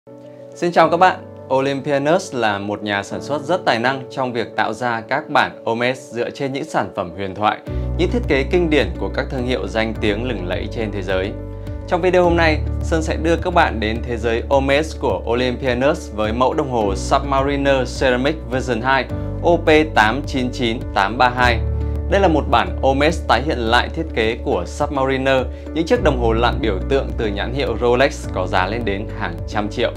Xin chào các bạn, Olympianus là một nhà sản xuất rất tài năng trong việc tạo ra các bản Hermes dựa trên những sản phẩm huyền thoại, những thiết kế kinh điển của các thương hiệu danh tiếng lừng lẫy trên thế giới. Trong video hôm nay, Sơn sẽ đưa các bạn đến thế giới Hermes của Olympianus với mẫu đồng hồ Submariner Ceramic Version 2 OP899832. Đây là một bản Hermes tái hiện lại thiết kế của Submariner, những chiếc đồng hồ lặn biểu tượng từ nhãn hiệu Rolex có giá lên đến hàng trăm triệu.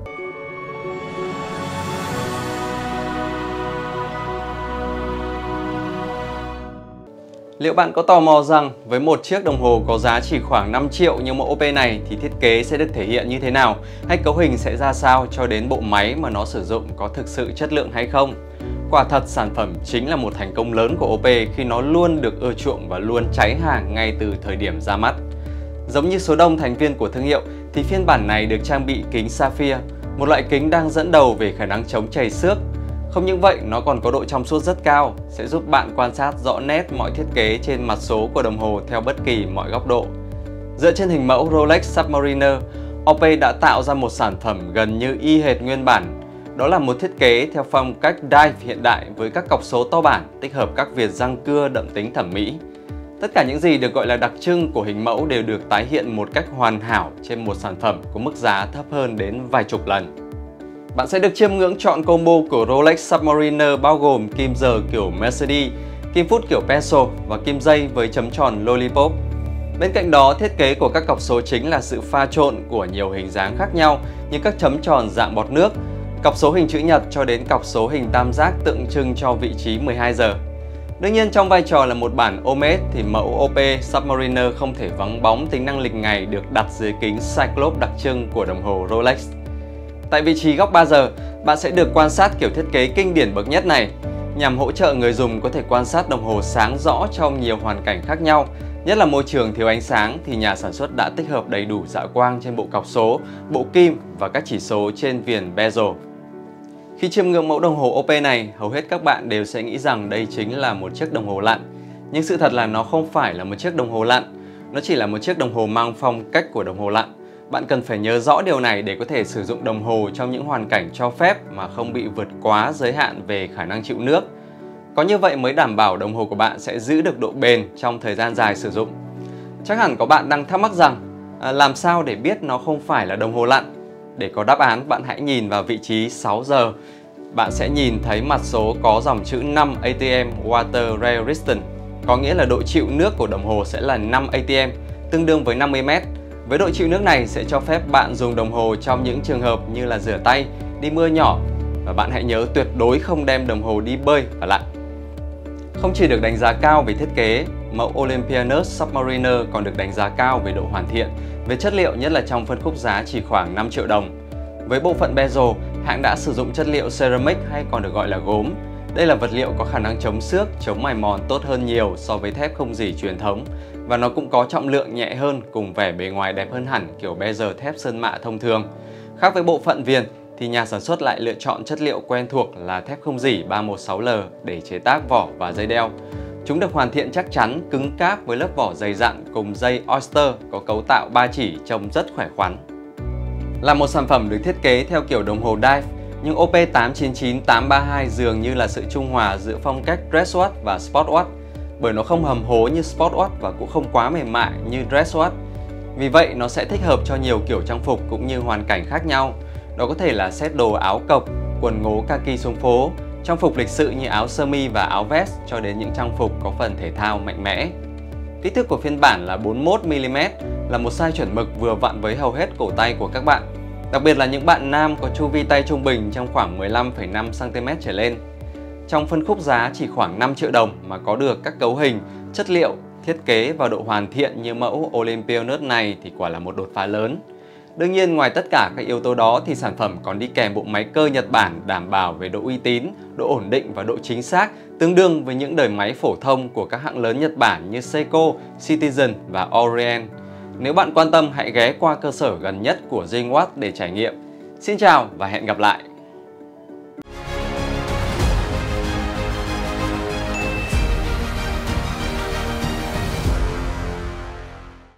Liệu bạn có tò mò rằng với một chiếc đồng hồ có giá chỉ khoảng 5 triệu như mẫu OP này thì thiết kế sẽ được thể hiện như thế nào? Hay cấu hình sẽ ra sao cho đến bộ máy mà nó sử dụng có thực sự chất lượng hay không? Quả thật sản phẩm chính là một thành công lớn của OP khi nó luôn được ưa chuộng và luôn cháy hàng ngay từ thời điểm ra mắt. Giống như số đông thành viên của thương hiệu thì phiên bản này được trang bị kính Sapphire, một loại kính đang dẫn đầu về khả năng chống trầy xước. Không những vậy, nó còn có độ trong suốt rất cao, sẽ giúp bạn quan sát rõ nét mọi thiết kế trên mặt số của đồng hồ theo bất kỳ mọi góc độ. Dựa trên hình mẫu Rolex Submariner, OP đã tạo ra một sản phẩm gần như y hệt nguyên bản. Đó là một thiết kế theo phong cách dive hiện đại với các cọc số to bản, tích hợp các viền răng cưa đậm tính thẩm mỹ. Tất cả những gì được gọi là đặc trưng của hình mẫu đều được tái hiện một cách hoàn hảo trên một sản phẩm có mức giá thấp hơn đến vài chục lần. Bạn sẽ được chiêm ngưỡng chọn combo của Rolex Submariner bao gồm kim giờ kiểu Mercedes, kim phút kiểu peso và kim dây với chấm tròn lollipop. Bên cạnh đó, thiết kế của các cọc số chính là sự pha trộn của nhiều hình dáng khác nhau như các chấm tròn dạng bọt nước, cọc số hình chữ nhật cho đến cọc số hình tam giác tượng trưng cho vị trí 12 giờ. Đương nhiên, trong vai trò là một bản Hermes thì mẫu OP Submariner không thể vắng bóng tính năng lịch ngày được đặt dưới kính Cyclops đặc trưng của đồng hồ Rolex. Tại vị trí góc 3 giờ, bạn sẽ được quan sát kiểu thiết kế kinh điển bậc nhất này. Nhằm hỗ trợ người dùng có thể quan sát đồng hồ sáng rõ trong nhiều hoàn cảnh khác nhau, nhất là môi trường thiếu ánh sáng thì nhà sản xuất đã tích hợp đầy đủ dạ quang trên bộ cọc số, bộ kim và các chỉ số trên viền bezel. Khi chiêm ngưỡng mẫu đồng hồ OP này, hầu hết các bạn đều sẽ nghĩ rằng đây chính là một chiếc đồng hồ lặn. Nhưng sự thật là nó không phải là một chiếc đồng hồ lặn, nó chỉ là một chiếc đồng hồ mang phong cách của đồng hồ lặn. Bạn cần phải nhớ rõ điều này để có thể sử dụng đồng hồ trong những hoàn cảnh cho phép mà không bị vượt quá giới hạn về khả năng chịu nước. Có như vậy mới đảm bảo đồng hồ của bạn sẽ giữ được độ bền trong thời gian dài sử dụng. Chắc hẳn có bạn đang thắc mắc rằng làm sao để biết nó không phải là đồng hồ lặn? Để có đáp án, bạn hãy nhìn vào vị trí 6 giờ. Bạn sẽ nhìn thấy mặt số có dòng chữ 5 ATM Water Resistance, có nghĩa là độ chịu nước của đồng hồ sẽ là 5 ATM, tương đương với 50 m. Với độ chịu nước này sẽ cho phép bạn dùng đồng hồ trong những trường hợp như là rửa tay, đi mưa nhỏ. Và bạn hãy nhớ tuyệt đối không đem đồng hồ đi bơi và lặn. Không chỉ được đánh giá cao về thiết kế, mẫu Olympianus Submariner còn được đánh giá cao về độ hoàn thiện, về chất liệu, nhất là trong phân khúc giá chỉ khoảng 5 triệu đồng. Với bộ phận bezel, hãng đã sử dụng chất liệu ceramic hay còn được gọi là gốm. Đây là vật liệu có khả năng chống xước, chống mài mòn tốt hơn nhiều so với thép không rỉ truyền thống. Và nó cũng có trọng lượng nhẹ hơn cùng vẻ bề ngoài đẹp hơn hẳn kiểu bezel thép sơn mạ thông thường. Khác với bộ phận viền thì nhà sản xuất lại lựa chọn chất liệu quen thuộc là thép không rỉ 316L để chế tác vỏ và dây đeo. Chúng được hoàn thiện chắc chắn, cứng cáp với lớp vỏ dày dặn cùng dây Oyster có cấu tạo 3 chỉ trông rất khỏe khoắn. Là một sản phẩm được thiết kế theo kiểu đồng hồ dive, nhưng OP899832 dường như là sự trung hòa giữa phong cách dress watch và sport watch, bởi nó không hầm hố như sport watch và cũng không quá mềm mại như dress watch. Vì vậy, nó sẽ thích hợp cho nhiều kiểu trang phục cũng như hoàn cảnh khác nhau. Đó có thể là set đồ áo cộc, quần ngố kaki xuống phố, trang phục lịch sự như áo sơ mi và áo vest cho đến những trang phục có phần thể thao mạnh mẽ. Kích thước của phiên bản là 41mm, là một size chuẩn mực vừa vặn với hầu hết cổ tay của các bạn. Đặc biệt là những bạn nam có chu vi tay trung bình trong khoảng 15,5cm trở lên. Trong phân khúc giá chỉ khoảng 5 triệu đồng mà có được các cấu hình, chất liệu, thiết kế và độ hoàn thiện như mẫu Olympianus này thì quả là một đột phá lớn. Đương nhiên, ngoài tất cả các yếu tố đó thì sản phẩm còn đi kèm bộ máy cơ Nhật Bản đảm bảo về độ uy tín, độ ổn định và độ chính xác tương đương với những đời máy phổ thông của các hãng lớn Nhật Bản như Seiko, Citizen và Orient. Nếu bạn quan tâm, hãy ghé qua cơ sở gần nhất của Dingwatt để trải nghiệm. Xin chào và hẹn gặp lại!